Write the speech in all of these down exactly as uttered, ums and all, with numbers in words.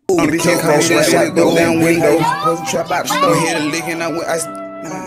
On the kick, call that shot, go down window. Trap out the store. Hit a lick and I went, I.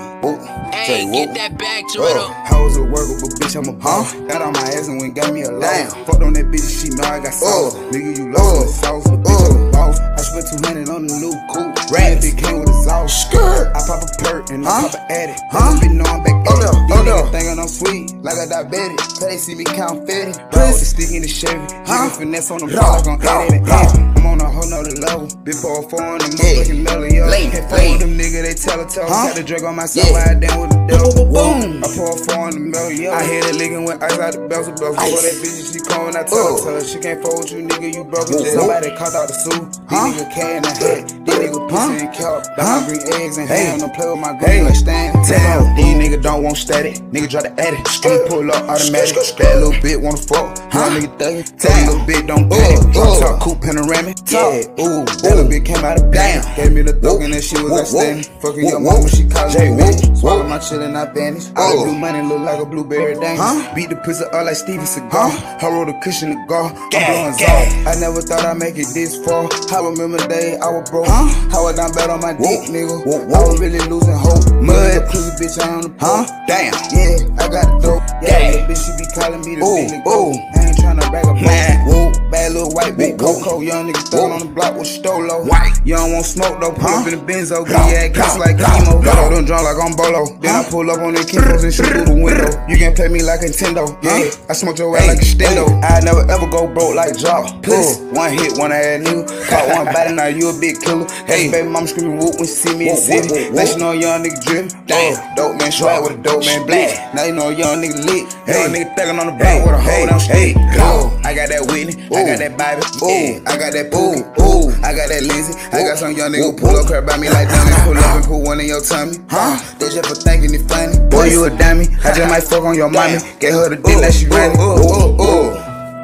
Hey, get that back, Toretto. I was a worker, but bitch, I'm a boss. Got on my ass and went got me a loss. Fucked on that bitch, she know I got sauce. Nigga, you lost the sauce, but bitch, I'm a boss. I spent two hundred on the new coupe. Rat, it came with a sauce. Skirt. I pop a perk and I pop an addict. Huh? Bitch, know I'm back at it. These niggas thinkin' I'm sweet, like a diabetic. Cause they see me count fatty. Bro, the stick in the Chevy. Huh? Finesse on the block, I'm edit and edit. I'm on a whole nother level. Bitch, pour a four on the motherfucking melon, yo. Hit four on them nigga, they tell a toe. Got the drug on my side, ride down with the devil. Boom. I pour a four on the melon, yo. I hit a lickin' with ice out the bells of bells. Before that bitch, she calling, I tell her, tell her she can't fold you, nigga, you broke it. Somebody caught out the suit. These nigga K in the head. These nigga pussy and cow. Buy my green eggs and ham. Don't play with my green like stand. Damn, these niggas don't want static. Nigga try to edit. Street pull up automatic. That little bit wanna fuck. Young nigga thuggin'. Tell you little bit don't panic. Drop top coupe panoramic. Yeah, ooh. That little bit came out of damn. Gave me the thug and that shit was outstanding. Fucking your mama, she callin' me bitch. Swallow my chillin', I vanish. All the blue money look like a blueberry dang. Beat the pussy up like Steven Seagal. I roll the cushion the gar. I'm blowin' Zol. I never thought I'd make it this far. I remember the day I was broke. I was down bad on my dick, nigga. I was really losing hope. Mud, pussy bitch, I on the pole. Damn. Yeah, I got the dope. Yeah, little bitch, she be calling me the big nigga. I ain't tryna brag a man. Whoa, bad little white bitch. Coco, young nigga throwin' on the block with Stolo. White. You don't want smoke though. Pull up in the Benzo. Give me that gas like chemo. I don't draw like I'm Bolo. Then I pull up on the Kimbos and shoot through the window. You can play me like Nintendo. Yeah, I smoke your ass like a stendo. I never ever go broke like Jaw. Puss. One hit, one ass nigga. Caught one body, now you a big killer. Hey, baby mama screaming whoop when she see me in the city. Let you know a young nigga driven. Damn, dope man swag with a dope man blitz. Now you know a young nigga lit. Young nigga thuggin' on the block with a hoe down street. I got that Whitney, I got that Bobby, yeah, I got that Pookie, ooh, I got that Lizzie. I got some young nigga pull up crap by me like dummy. Pull up and put one in your tummy. Huh? They just for thinking it funny. Boy, you a dummy. I just might fuck on your mommy. Get her the dick like she running. Ooh, ooh, ooh.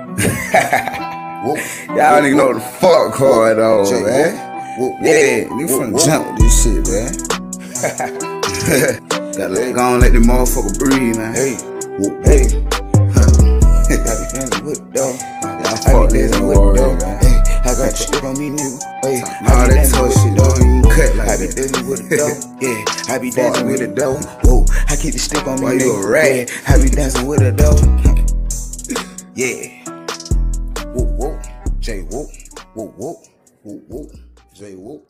Y'all niggas know what the fuck hard though, man. Yeah, nigga from jump with this shit, man. Gotta go and let the motherfucker breathe, man. Hey, hey. I be dancing with the dog. I fuck dancing with the dog. I got shit on me, nigga. Hey, all that tough shit don't even cut like I be dancing with the dog. Yeah, I be dancing with the dog. Whoa, I keep the stick on me, nigga. You a rat? I be dancing with the dog. Yeah. Whoa, whoa, J, whoa, whoa, whoa, whoa, whoa, J, whoa.